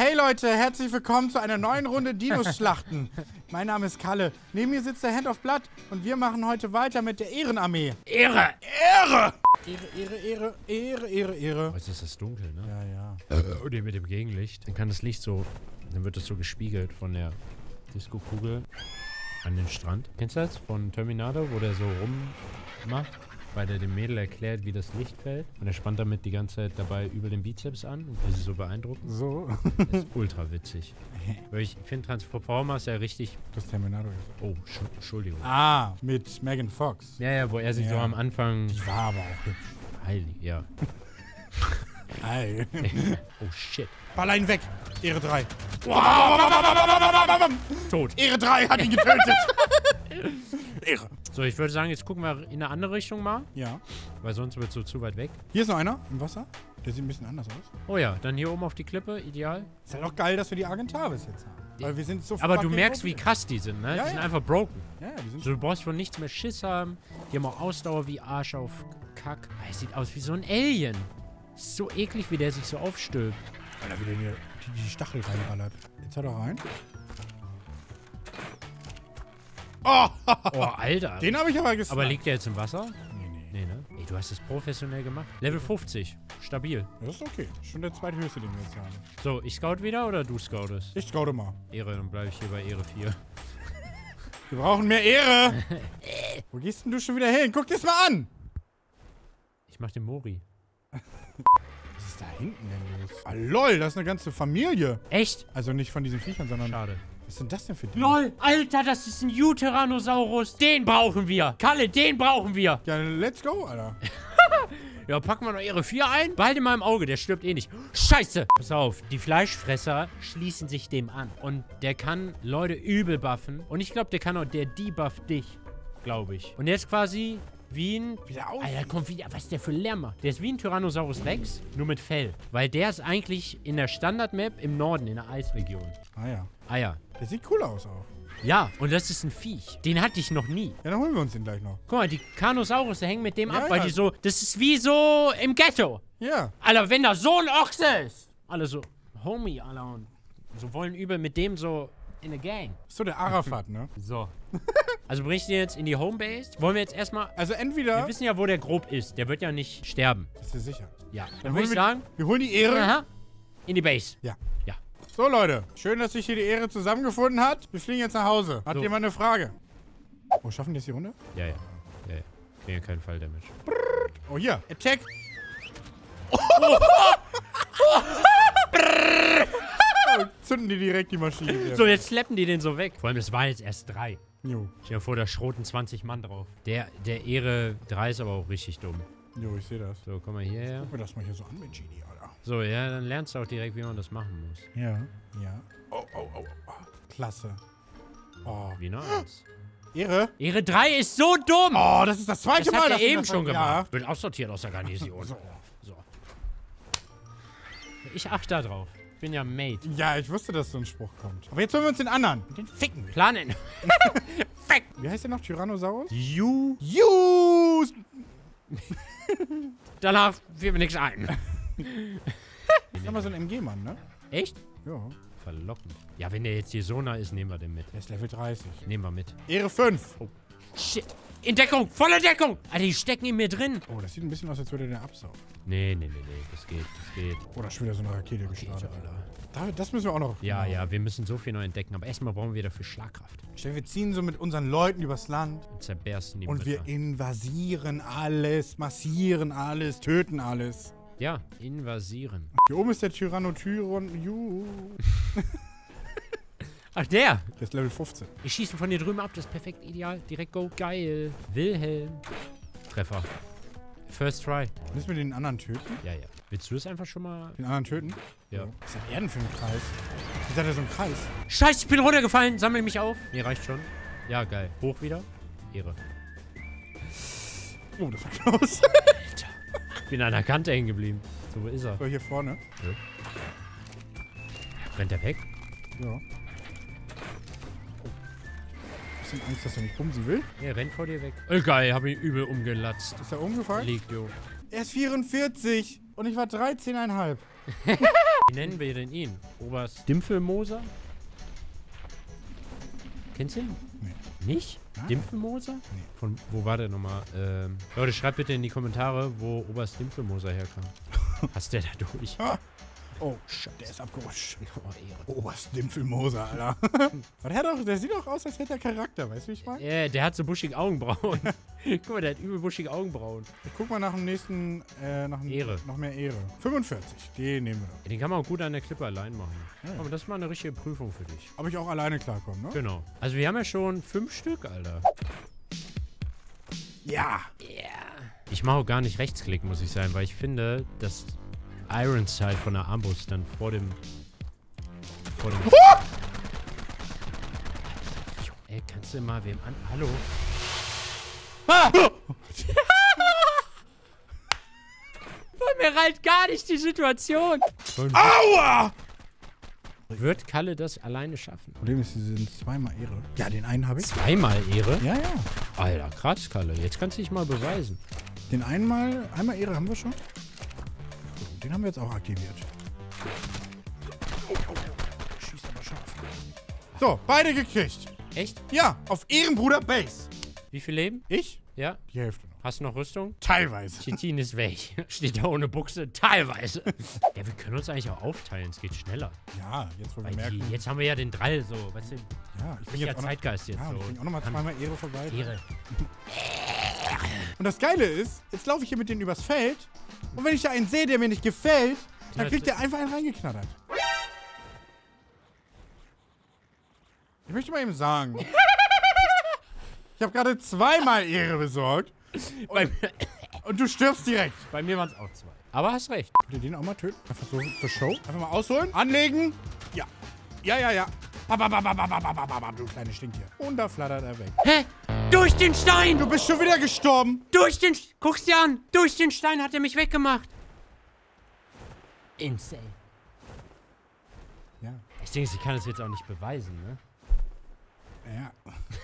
Hey Leute, herzlich willkommen zu einer neuen Runde Dino-Schlachten. Mein Name ist Kalle. Neben mir sitzt der Hand of Blood und wir machen heute weiter mit der Ehrenarmee. Ehre! Ehre! Ehre. Jetzt ist das dunkel, ne? Ja. Und mit dem Gegenlicht. Dann kann das Licht so, dann wird es so gespiegelt von der Disco-Kugel an den Strand. Kennst du das von Terminator, wo der so rummacht? Weil der dem Mädel erklärt, wie das Licht fällt. Und er spannt damit die ganze Zeit dabei über den Bizeps an. Und das ist so beeindruckend. So. Das ist ultra witzig. Weil ich finde Transformers ja richtig... Das Terminator. Oh, Entschuldigung. Ah, mit Megan Fox. Ja, wo er sich so am Anfang... Die war aber auch hübsch. Heilig, ja. Ei. Oh, shit. Ball ihn weg. Ehre 3. Tot. Ehre 3 hat ihn getötet. Ehre. So, ich würde sagen, jetzt gucken wir in eine andere Richtung mal. Ja. Weil sonst wird es so zu weit weg. Hier ist noch einer im Wasser. Der sieht ein bisschen anders aus. Oh ja, dann hier oben auf die Klippe, ideal. Ist halt auch geil, dass wir die Argentavis jetzt haben. Weil wir sind so Aber du fucking merkst, wie mobil. krass die sind, ne? Ja, Die sind ja. einfach broken. Ja, die sind So, du brauchst von nichts mehr Schiss haben. Die haben auch Ausdauer wie Arsch auf Kack. Es sieht aus wie so ein Alien. Ist so eklig, wie der sich so aufstülpt. Alter, wie der hier die Stachel reinballert. Jetzt hat er rein. Oh, Oh, Alter. den habe ich aber gesniped. Aber liegt der jetzt im Wasser? Nee. Nee, ne? Ey, du hast das professionell gemacht. Level 50. Stabil. Das ist okay. Schon der zweithöchste, den wir jetzt haben. So, ich scout wieder oder du scoutest? Ich scoute mal. Ehre, dann bleibe ich hier bei Ehre 4. Wir brauchen mehr Ehre. Wo gehst denn du schon wieder hin? Guck dir's mal an. Ich mach den Mori. Was ist da hinten denn los? Ah, lol, das ist eine ganze Familie. Echt? Also nicht von diesen Viechern, sondern... Schade. Was sind das denn für die? LOL, Alter, das ist ein U-Tyrannosaurus. Den brauchen wir. Kalle, den brauchen wir. Ja, let's go, Alter. Ja, packen wir noch Ehre 4 ein. Behalte mal im Auge, der stirbt eh nicht. Scheiße. Pass auf, die Fleischfresser schließen sich dem an. Und der kann Leute übel buffen. Und ich glaube, der debufft dich. Glaube ich. Und der ist quasi wie ein... Wieder auf. Alter, kommt wieder... Was ist der für Lärm macht? Der ist wie ein Tyrannosaurus Rex, nur mit Fell. Weil der ist eigentlich in der Standard-Map im Norden, in der Eisregion. Ah ja. Ah ja. Der sieht cool aus auch. Ja, und das ist ein Viech. Den hatte ich noch nie. Ja, dann holen wir uns den gleich noch. Guck mal, die Carnosaurus hängen mit dem Ja, ab, weil ja. die so... Das ist wie so im Ghetto. Ja. Alter, wenn da so ein Ochse ist. Alle so, Homie, Alter, und so wollen übel mit dem so in a Gang. So der Arafat, ne? So. Also bring ich den jetzt in die Homebase? Wollen wir jetzt erstmal... Also Wir entweder... wissen ja, wo der grob ist. Der wird ja nicht sterben. Ist dir sicher? Ja. Dann Dann würde ich holen sagen, wir holen die Ehre. aha, in die Base. Ja. Ja. So, Leute. Schön, dass sich hier die Ehre zusammengefunden hat. Wir fliegen jetzt nach Hause. Hat So. jemand eine Frage? Oh, schaffen die jetzt die Runde? Ja. Kriegen ja keinen Fall Damage. Oh, hier. Attack. Oh, zünden die direkt die Maschine. So, jetzt slappen die den so weg. Vor allem, das waren jetzt erst 3. Jo. Stell dir vor, da schroten 20 Mann drauf. Der Ehre 3 ist aber auch richtig dumm. Jo, ich sehe das. So, komm mal hierher. Guck mir das mal hier so an mit Genie, Alter. So, ja, dann lernst du auch direkt, wie man das machen muss. Ja. Oh. Klasse. Oh. Wie noch eins. Ehre? Ehre 3 ist so dumm! Oh, das ist das zweite Das Mal, hat er dass wir eben das schon ja. gemacht. Wird aussortiert aus der Garnison. So. So. Ich achte da drauf. Ich bin ja Mate. Ja, ich wusste, dass so ein Spruch kommt. Aber jetzt holen wir uns den anderen. Den ficken wir. Planen. Fick! Wie heißt der noch? Tyrannosaurus? You. Jus! Danach fiel mir nichts ein. Das ist aber so ein MG-Mann, ne? Echt? Ja. Verlockend. Ja, wenn der jetzt hier so nah ist, nehmen wir den mit. Der ist Level 30. Nehmen wir mit. Ehre 5. Oh. Shit. In Deckung! Volle Deckung! Alter, die stecken in mir drin. Oh, das sieht ein bisschen aus, als würde der absaugen. Nee. Das geht. Oder schon wieder so eine Rakete gestartet, Alter. Das müssen wir auch noch. Ja, wir müssen so viel neu entdecken. Aber erstmal brauchen wir dafür Schlagkraft. Stell, wir ziehen so mit unseren Leuten übers Land. Und zerbersten die Und wir Mütter. invasieren alles, massieren alles, töten alles. Ja, invasieren. Hier oben ist der Tyrannotyron. Juhu. Ach, der! Der ist Level 15. Ich schieße von hier drüben ab, das ist perfekt, ideal. Direkt go, geil. Wilhelm. Treffer. First try. Müssen wir den anderen töten? Ja. Willst du das einfach schon mal? Den anderen töten? Ja. Was ist denn für ein Kreis? Wie hat er so einen Kreis? Scheiße, ich bin runtergefallen. Sammel mich auf. Nee, reicht schon. Ja, geil. Hoch wieder. Ehre. Oh, das war Klaus. Alter. Ich bin an der Kante hängen geblieben. So, wo ist er? So, hier vorne. Ja. Rennt er weg? Ja. Bisschen Angst, dass er mich bumsen will. Er rennt vor dir weg. Geil, hab ihn übel umgelatzt. Ist er umgefallen? Liegt, jo. Er ist 44 und ich war 13,5. Wie nennen wir denn ihn? Oberst Dimpfelmoser? Kennst du ihn? Nee. Nicht? Nein. Dimpfelmoser? Nee. Von, wo war der nochmal? Leute, schreibt bitte in die Kommentare, wo Oberst Dimpfelmoser herkam. Hast der da durch? Oh, Scheiße, der ist abgerutscht. Oh, Oberst Dimpfelmoser, Alter. Aber der sieht doch aus, als hätte er Charakter, weißt du, wie ich meine? der hat so buschige Augenbrauen. Guck mal, der hat übel buschige Augenbrauen. Ich guck mal nach dem nächsten, Ehre. Noch mehr Ehre. 45, den nehmen wir doch. Den kann man auch gut an der Klippe allein machen. Ja. Aber das ist mal eine richtige Prüfung für dich. Ob ich auch alleine klarkomme, ne? Genau. Also wir haben ja schon 5 Stück, Alter. Ja. Ich mache auch gar nicht Rechtsklick, muss ich sagen, weil ich finde, dass Ironside von der Armbrust dann vor dem... Ey, kannst du mal wem an... Hallo? Bei mir reicht gar nicht die Situation. Aua! Wird Kalle das alleine schaffen? Problem ist, sie sind zweimal Ehre. Ja, den einen habe ich. Zweimal Ehre? Ja, ja. Alter, krass, Kalle. Jetzt kannst du dich mal beweisen. Den einmal Ehre haben wir schon. So, den haben wir jetzt auch aktiviert. Schießt aber scharf. So, beide gekriegt. Echt? Ja, auf Ehrenbruder Base. Wie viel Leben? Ich? Ja. Die Hälfte noch. Hast du noch Rüstung? Teilweise. Chitin ist weg. Steht da ohne Buchse. Teilweise. Ja, wir können uns eigentlich auch aufteilen. Es geht schneller. Ja, jetzt wo wir Weil merken. jetzt haben wir ja den Drall so. Weißt du? Ja, ich bin Ja, jetzt auch noch, Zeitgeist jetzt ja, so. ich bring auch nochmal zweimal Ehre vorbei. Ehre. Und das Geile ist, jetzt laufe ich hier mit denen übers Feld. Und wenn ich da einen sehe, der mir nicht gefällt, dann kriegt der einfach einen reingeknattert. Ich möchte mal eben sagen. Ich habe gerade zweimal Ehre besorgt. Und du stirbst direkt. Bei mir waren es auch 2. Aber hast recht. Könnt ihr den auch mal töten? Einfach so zur Show. Einfach mal ausholen. Anlegen. Ja. Ja. Du kleine Stinktier. Und da flattert er weg. Hä? Durch den Stein! Du bist schon wieder gestorben. Durch den... Guck's dir an! Durch den Stein hat er mich weggemacht. Insane. Ja. Ich denke, ich kann das jetzt auch nicht beweisen, ne? Ja.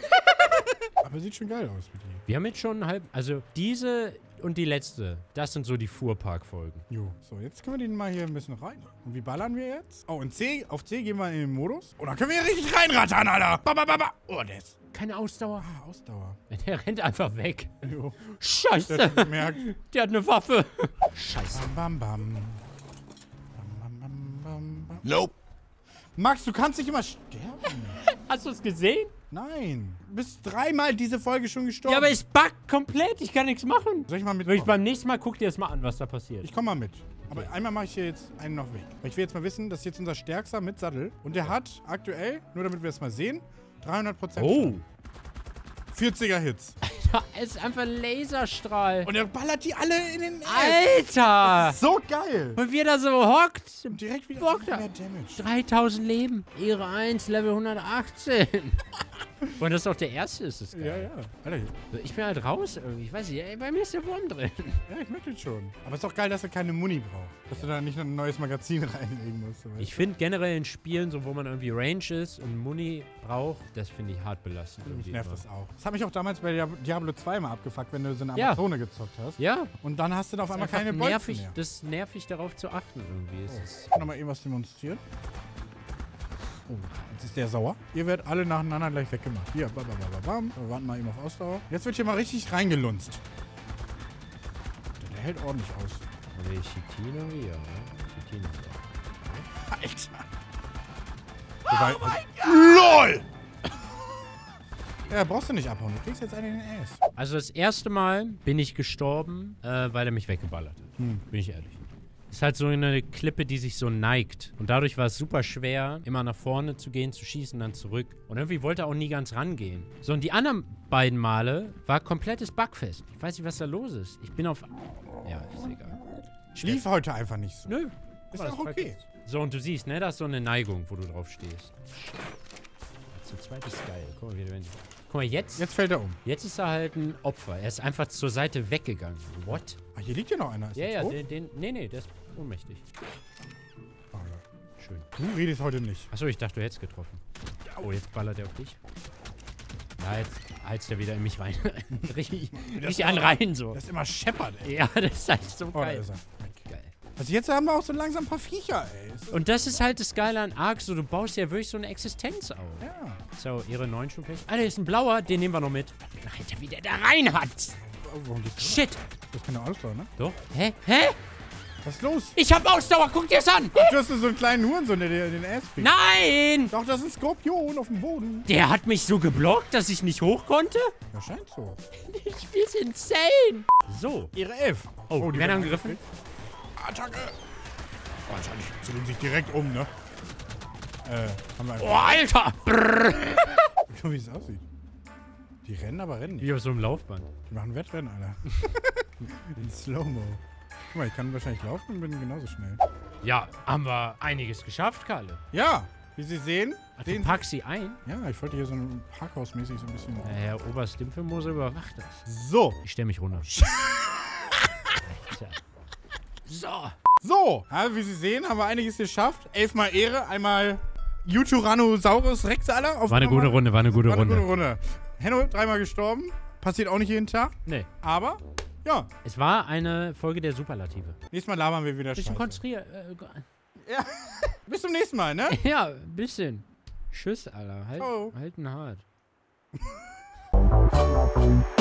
Aber sieht schon geil aus mit dir. Wir haben jetzt schon halb... Also diese und die letzte, das sind so die Fuhrpark-Folgen. Jo. So, jetzt können wir den mal hier ein bisschen rein. Und wie ballern wir jetzt? Oh, und auf C gehen wir in den Modus. Und dann können wir hier richtig reinrattern, Alter. Oh, der ist... Keine Ausdauer. Ah, Ausdauer. Der rennt einfach weg. Jo. Scheiße. Der hat gemerkt. Der hat eine Waffe. Scheiße. Bam, bam, bam. Bam, bam, bam, bam. Nope. Max, du kannst nicht immer sterben. Hast du es gesehen? Nein. Du bist dreimal diese Folge schon gestorben. Ja, aber es buggt komplett. Ich kann nichts machen. Soll ich mal mit? Will ich beim nächsten Mal guck dir das mal an, was da passiert. Ich komm mal mit. Aber einmal mache ich hier jetzt einen noch weg. Weil ich will jetzt mal wissen, das ist jetzt unser Stärkster mit Sattel. Und der hat aktuell, nur damit wir es mal sehen, 300%. Oh. 40er Hits. Da ist einfach ein Laserstrahl. Und er ballert die alle in den Ass. Alter! So geil. Und wie er da so hockt. Und direkt wieder Bock da. mehr Damage. 3000 Leben. Ehre 1, Level 118. Und das ist auch der erste, ist das geil. Ja. Alter, Ich bin halt raus irgendwie. Ich weiß nicht, ey, bei mir ist der Wurm drin. ja, ich merke das schon. Aber es ist doch geil, dass er keine Muni braucht. Dass du da nicht noch ein neues Magazin reinlegen musst. So, Ich finde generell in Spielen, so wo man irgendwie Range ist und Muni braucht, das finde ich hart belastend. Mich irgendwie nervt immer. das auch. Das hat mich auch damals bei Diablo 2 mal abgefuckt, wenn du so eine Ja. Amazone gezockt hast. Ja. Und dann hast du da auf einmal Einfach keine Bolzen nervig, mehr. das ist nervig, darauf zu achten irgendwie. Es ist Ich kann nochmal eben was demonstrieren. Oh, jetzt ist der sauer. Ihr werdet alle nacheinander gleich weggemacht. Hier, bam. Wir warten mal eben auf Ausdauer. Jetzt wird hier mal richtig reingelunzt. Der hält ordentlich aus. Aber die Chitin irgendwie, ja. Ne? Chitin ist da. Alter. Oh mein Gott. LOL! Ja, brauchst du nicht abhauen. Du kriegst jetzt einen in den Ass. Also das erste Mal bin ich gestorben, weil er mich weggeballert hat. Bin ich ehrlich. Ist halt so eine Klippe, die sich so neigt. Und dadurch war es super schwer, immer nach vorne zu gehen, zu schießen, dann zurück. Und irgendwie wollte er auch nie ganz rangehen. So, und die anderen beiden Male war komplettes Bugfest. Ich weiß nicht, was da los ist. Ich bin auf... Ja, ist egal. Lief heute einfach nicht so. Nö. Ist Guck auch mal, das okay. So, und du siehst, ne, da ist so eine Neigung, wo du drauf stehst. Zu zweit ist geil. Guck mal, guck mal, jetzt Jetzt fällt er um. ist er halt ein Opfer. Er ist einfach zur Seite weggegangen. What? Ah, hier liegt ja noch einer. Ist der tot? Nee, der ist ohnmächtig. Oh, ja. Schön. Du redest heute nicht. Achso, ich dachte, du hättest getroffen. Oh, jetzt ballert er auf dich. Ja, jetzt heizt er wieder in mich rein. richtig an rein so. Das ist immer scheppert, ey. Ja, das ist halt so Oh, da geil. ist er. Geil. Also jetzt haben wir auch so langsam ein paar Viecher, ey. Und das ist halt das Geile an Ark, so du baust ja wirklich so eine Existenz auf. Ja. So, ihre 9 Stufen. Alter, hier ist ein blauer, den nehmen wir noch mit. Alter, wie der da rein hat. Oh, warum geht's da? Shit. Das ist keine Ausdauer, ne? Doch. Hä? Hä? Was ist los? Ich hab Ausdauer, guck dir's an. Ach, du hast so einen kleinen Hurensohn, der dir den Ass pickt. Nein! Doch, das ist ein Skorpion auf dem Boden. Der hat mich so geblockt, dass ich nicht hoch konnte? Ja, scheint so. Ich bin insane. So. Ihre 11. Oh, die werden angegriffen. Attacke. Oh, wahrscheinlich zu den sich direkt um, ne? Haben wir einfach... Oh, Alter. Guck mal, wie es aussieht. Die rennen, aber rennen nicht. Wie auf so einem Laufband. Die machen Wettrennen, Alter. In Slow-Mo. Guck mal, ich kann wahrscheinlich laufen und bin genauso schnell. Ja, haben wir einiges geschafft, Kalle. Ja, wie Sie sehen... Ach, du packst sie ein? Ja, ich wollte hier so ein Parkhausmäßig so ein bisschen... Herr Oberst Dimpfelmoser überwacht das. So. Ich stell mich runter. Alter. So. So, also wie Sie sehen, haben wir einiges geschafft. 11 mal Ehre, einmal Tyrannosaurus Rex, Alter. War eine gute Runde, war eine gute Runde. Henno, 3-mal gestorben. Passiert auch nicht jeden Tag. Nee. Aber, ja. Es war eine Folge der Superlative. Nächstes Mal labern wir wieder Bisschen Scheiße. konzentriert. Ja. Bis zum nächsten Mal, ne? Ja, ein bisschen. Tschüss, Alter. Ciao. Halten hart.